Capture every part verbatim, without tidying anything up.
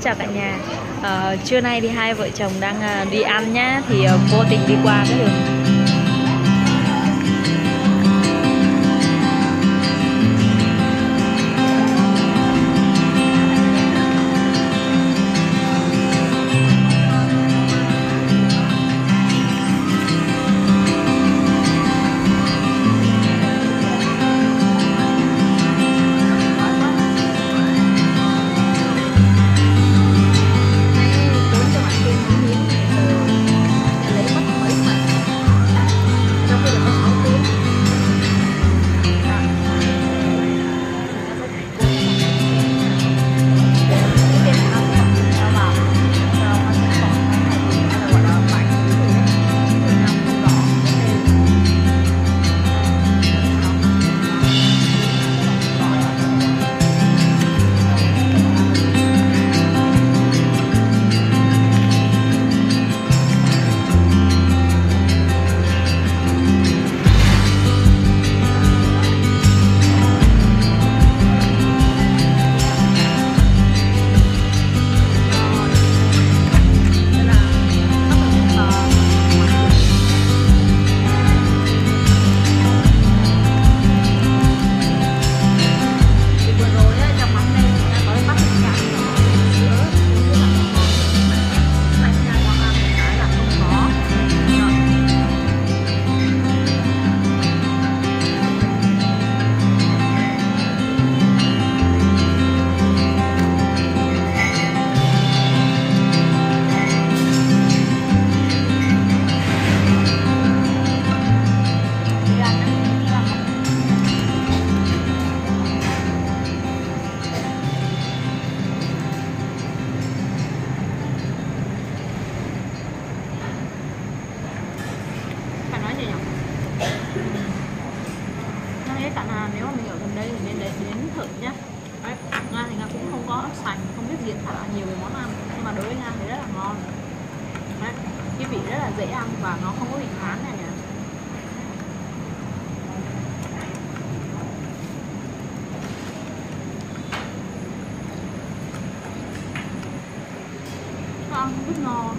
chào cả nhà. uh, Trưa nay thì hai vợ chồng đang uh, đi ăn nhá. Thì uh, vô tình đi qua cái đường cả là nếu mà mình ở gần đây thì nên đến, đến thử nhá. Đấy, Nga thì Nga cũng không có sành, không biết diễn tả nhiều về món ăn, nhưng mà đối với Nga thì rất là ngon. Đấy, cái vị rất là dễ ăn và nó không có bị ngán này nè. Nó ăn rất ngon.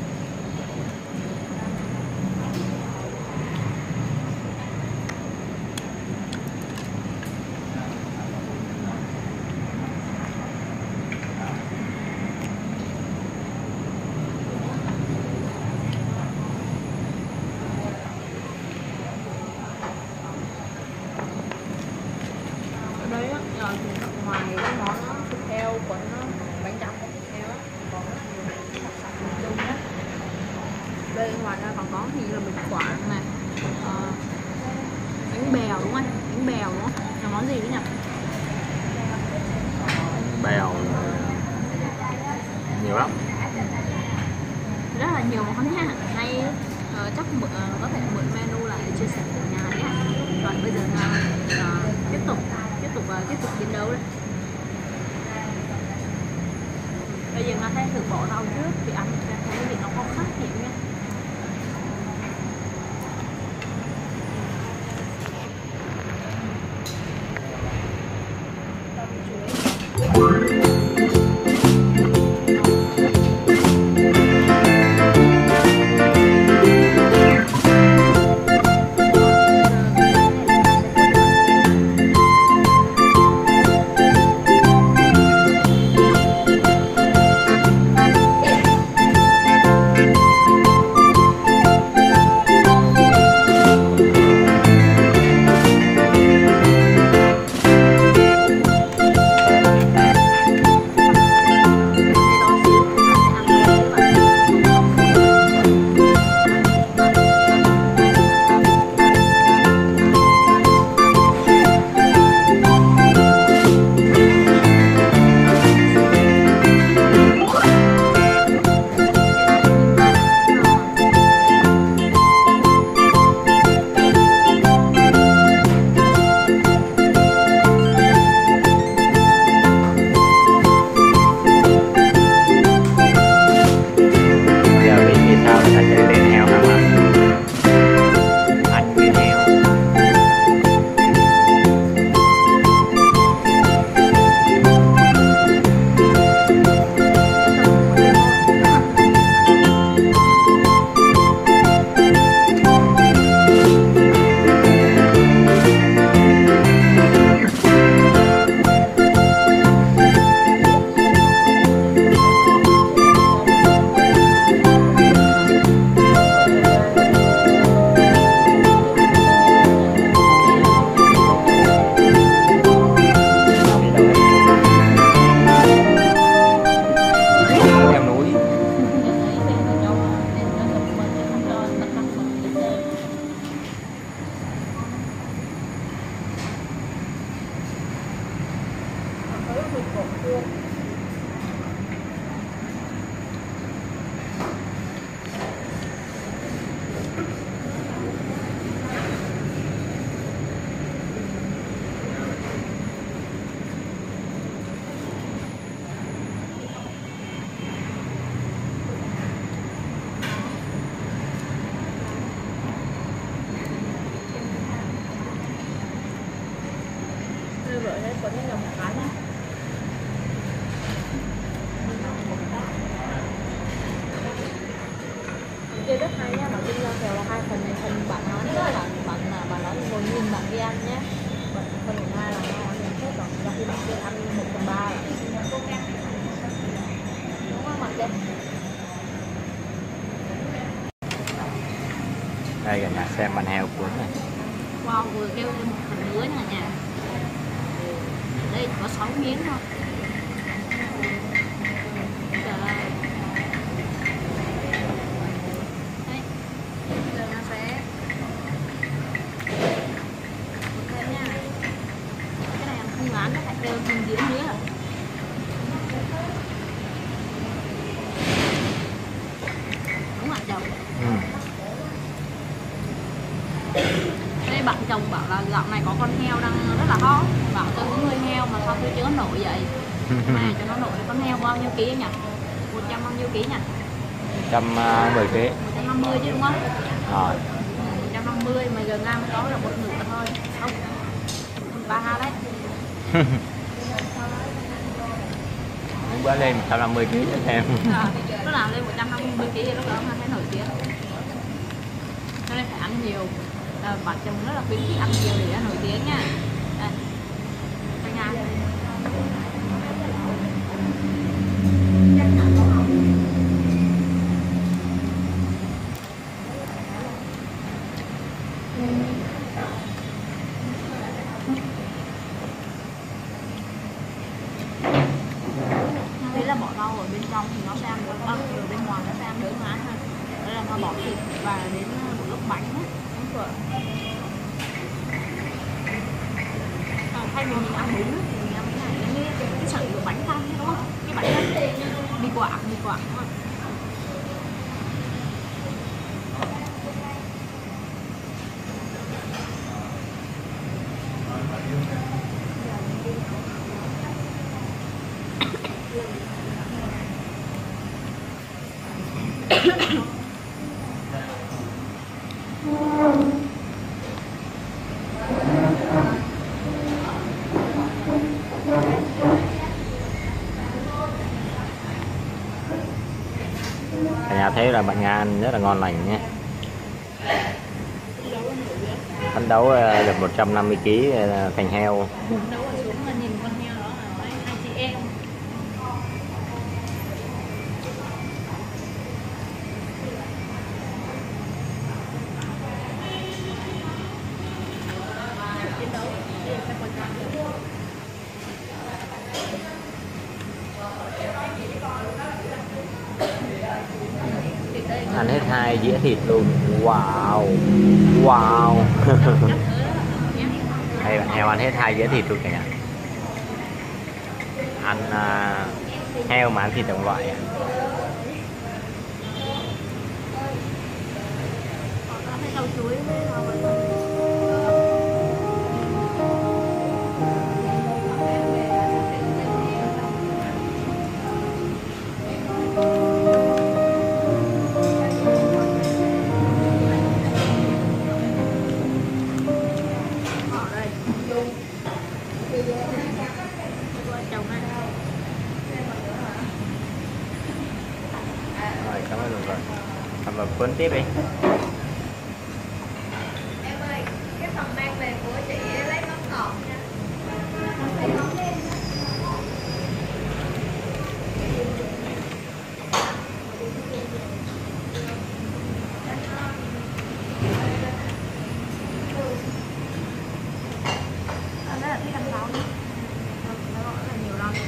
Đây á, giờ thì ngoài cái món thịt heo, quấn bánh tráng thịt heo á, còn rất nhiều đặc sản miền Trung á. Đây ngoài ra còn có gì là mì Quảng này, à, bánh bèo đúng không anh? Bánh bèo đúng không? Là món gì đấy nhỉ? Bèo nhiều lắm, rất là nhiều món nha. Hay uh, chắc uh, có thể mượn menu lại chia sẻ ở nhà nhé. Rồi bây giờ uh, tiếp tục tiếp tục uh, tiếp tục chiến đấu đấy. Bây giờ Nga thấy thử bỏ rau trước thì ăn thấy vị nó có khác gì nha. hộp cua. Vợ đấy có những đồng cá nhá. Chơi rất hay nha, bạn kinh doanh kèo là hai phần này, phần bạn nói đó là bạn là bạn nói ngồi nhìn bạn kia ăn nhé, phần phần hai là nó ăn hết rồi, trong khi bạn kia ăn một phần ba rồi. Đúng không bạn kia? Đây cả nhà xem bàn heo cuốn này. Wow, vừa kêu thêm một phần nữa nha nhà. Đây có sáu miếng thôi. Trời ơi. Đây. Giờ nó sẽ thêm nha. Cái này ăn không ngán, nó phải kêu thêm dĩa nữa. Đúng rồi chồng. Ừ. Đây bạn chồng bảo là dạo này có con heo đang rất là hot, bảo tôi cũng nuôi heo mà sao tôi chưa có nổi vậy. Mà cho nó nổi con heo bao nhiêu ký nhỉ? một trăm bao nhiêu ký nhỉ? một trăm mười ký. một trăm năm mươi chứ đúng không? Rồi. một trăm năm mươi mà giờ Nga mới có là một nửa thôi. Không. ba ha đấy. Những bữa lên một trăm năm mươi ký cho em. À, lúc nào lên một trăm năm mươi ký thì lúc đó Nga thấy nổi tiếng. Cho nên phải ăn nhiều. À, bạn chồng rất là khuyến khích ăn nhiều để nổi tiếng nha. Đây. Đây nha. Thế là bỏ rau ở bên trong thì nó sẽ ăn được, ở bên ngoài nó sẽ ăn đỡ ngán hơn. Đây là nó bỏ thịt và đến một lúc bánh á. À, thay vì mình ăn bún thì mình ăn cái này, cái, cái, cái sợi của bánh không đúng không? Cái bánh đó, mì quảng, mì quảng đúng không? Cả nhà thấy là bạn Nga ăn rất là ngon lành nhé. Phấn đấu được một trăm năm mươi ký thành heo. Đâu ở xuống mà nhìn con heo đó là hai chị em. Ăn hết hai dĩa thịt luôn. Wow. Wow. Đây bạn heo ăn hết hai dĩa thịt luôn cả nhà. Ăn uh, heo mà ăn thịt đồng loại. Rau chuối với rau Rồi, cảm ơn rồi. Cảm ơn cuốn tiếp đi. em ơi, cái phần mang về của chị lấy mắm ngọt nha. Đây là thích ăn rau đi. Nó gọi là nhiều rau.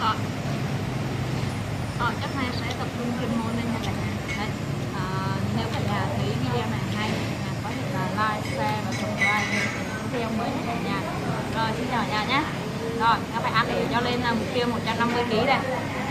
Ờ. Ờ, chắc nay sẽ tập trung chuyên môn lên nha cả nhà. Đấy. À, nếu cả nhà thấy video này hay, nhà có thể là like, share và subscribe kênh video mới nha cả nhà. Rồi xin chào cả nhà nhé. Rồi, các bạn ăn để cho lên là mục tiêu một trăm năm mươi ki lô gam đây.